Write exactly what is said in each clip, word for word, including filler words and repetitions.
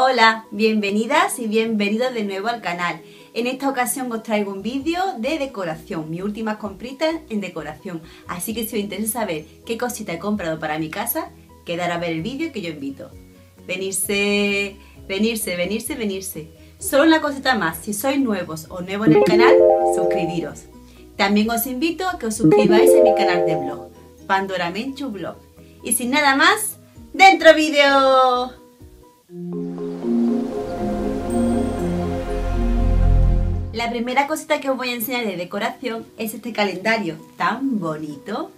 Hola, bienvenidas y bienvenidos de nuevo al canal. En esta ocasión os traigo un vídeo de decoración, mis últimas compritas en decoración. Así que si os interesa saber qué cosita he comprado para mi casa, quedar a ver el vídeo que yo invito. Venirse, venirse, venirse, venirse. Solo una cosita más, si sois nuevos o nuevos en el canal, suscribiros. También os invito a que os suscribáis a mi canal de blog, Pandora Menchu Blog. Y sin nada más, ¡dentro vídeo! La primera cosita que os voy a enseñar de decoración es este calendario tan bonito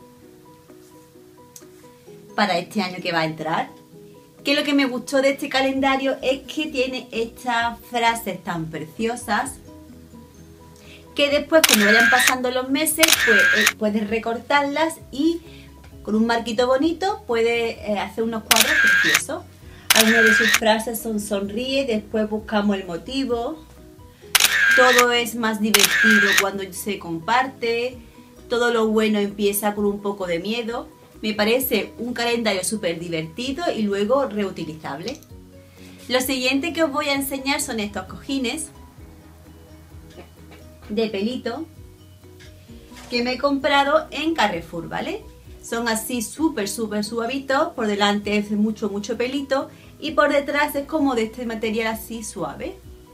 para este año que va a entrar. Que lo que me gustó de este calendario es que tiene estas frases tan preciosas que después, cuando vayan pasando los meses, pues eh, puedes recortarlas y con un marquito bonito puedes eh, hacer unos cuadros preciosos. Algunas de sus frases son sonríe, después buscamos el motivo. Todo es más divertido cuando se comparte. Todo lo bueno empieza con un poco de miedo. Me parece un calendario súper divertido y luego reutilizable. Lo siguiente que os voy a enseñar son estos cojines de pelito que me he comprado en Carrefour, ¿vale? Son así súper, súper suavitos. Por delante es mucho, mucho pelito y por detrás es como de este material así suave.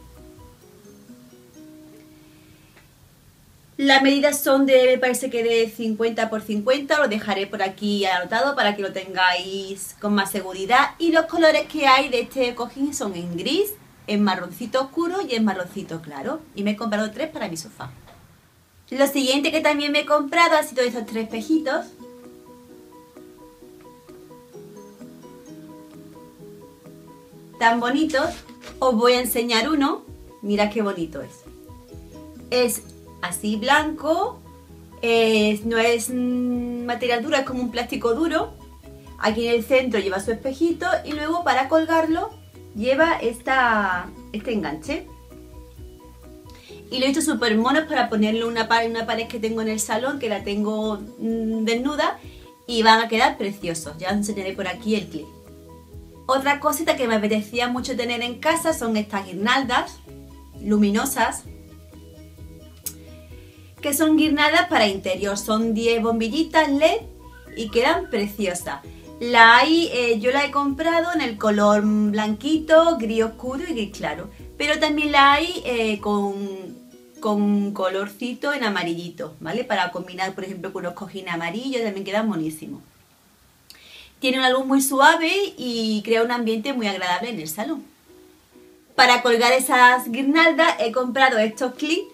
Las medidas son de, me parece que de cincuenta por cincuenta, lo dejaré por aquí anotado para que lo tengáis con más seguridad. Y los colores que hay de este cojín son en gris, en marroncito oscuro y en marroncito claro. Y me he comprado tres para mi sofá. Lo siguiente que también me he comprado ha sido estos tres espejitos. Tan bonitos. Os voy a enseñar uno. Mirad qué bonito es. Es así blanco, es, no es mmm, material duro, es como un plástico duro. Aquí en el centro lleva su espejito y luego para colgarlo lleva esta, este enganche. Y lo he hecho súper mono para ponerle una pared, una pared que tengo en el salón, que la tengo mmm, desnuda, y van a quedar preciosos. Ya os enseñaré por aquí el clip. Otra cosita que me apetecía mucho tener en casa son estas guirnaldas luminosas, que son guirnaldas para interior. Son diez bombillitas L E D y quedan preciosas. La hay, eh, yo la he comprado en el color blanquito, gris oscuro y gris claro, pero también la hay eh, con, con colorcito en amarillito, ¿vale? Para combinar, por ejemplo, con unos cojines amarillos, también quedan buenísimos. Tiene una luz muy suave y crea un ambiente muy agradable en el salón. Para colgar esas guirnaldas he comprado estos clips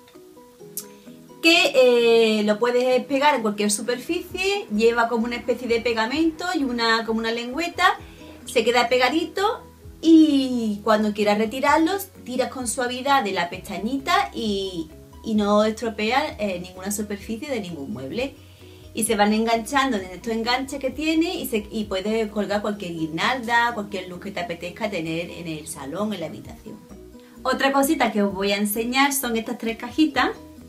que eh, lo puedes pegar en cualquier superficie, lleva como una especie de pegamento y una como una lengüeta, se queda pegadito y cuando quieras retirarlos tiras con suavidad de la pestañita y, y no estropeas eh, ninguna superficie de ningún mueble. Y se van enganchando en estos enganches que tiene y, se, y puedes colgar cualquier guirnalda, cualquier luz que te apetezca tener en el salón, en la habitación. Otra cosita que os voy a enseñar son estas tres cajitas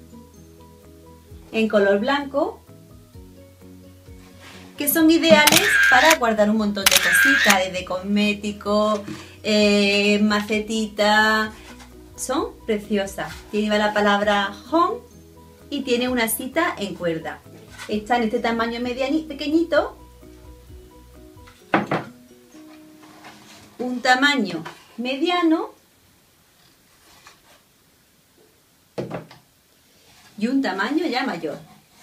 en color blanco, que son ideales para guardar un montón de cositas, desde cosméticos, eh, macetitas. Son preciosas. Tiene la palabra home y tiene una cita en cuerda. Está en este tamaño medianito, pequeñito, un tamaño mediano y un tamaño ya mayor.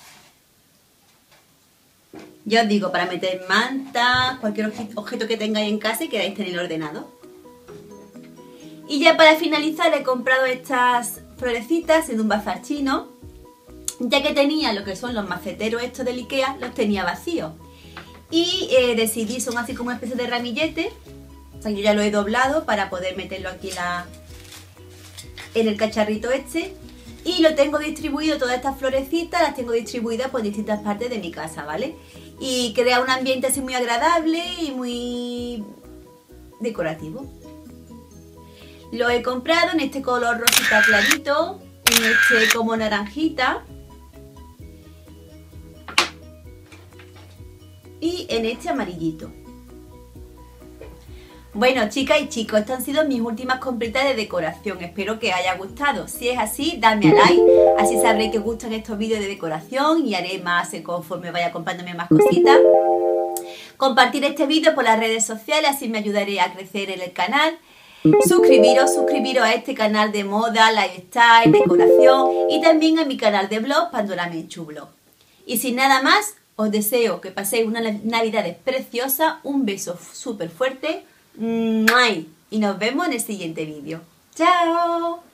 Ya os digo, para meter mantas, cualquier objeto que tengáis en casa y queráis tener ordenado. Y ya para finalizar he comprado estas florecitas en un bazar chino, ya que tenía lo que son los maceteros estos del Ikea, los tenía vacíos. Y eh, decidí, son así como una especie de ramillete, o sea, yo ya lo he doblado para poder meterlo aquí la, en el cacharrito este. Y lo tengo distribuido, todas estas florecitas las tengo distribuidas por distintas partes de mi casa, ¿vale? Y crea un ambiente así muy agradable y muy decorativo. Lo he comprado en este color rosita clarito, en este como naranjita y en este amarillito. Bueno, chicas y chicos, estas han sido mis últimas compritas de decoración. Espero que os haya gustado. Si es así, dadme a like, así sabré que os gustan estos vídeos de decoración y haré más conforme vaya comprándome más cositas. Compartir este vídeo por las redes sociales, así me ayudaré a crecer en el canal. Suscribiros, suscribiros a este canal de moda, lifestyle, decoración y también a mi canal de blog Pandora Menchu Blog. Y sin nada más, os deseo que paséis una Navidad preciosa, un beso súper fuerte y nos vemos en el siguiente vídeo. ¡Chao!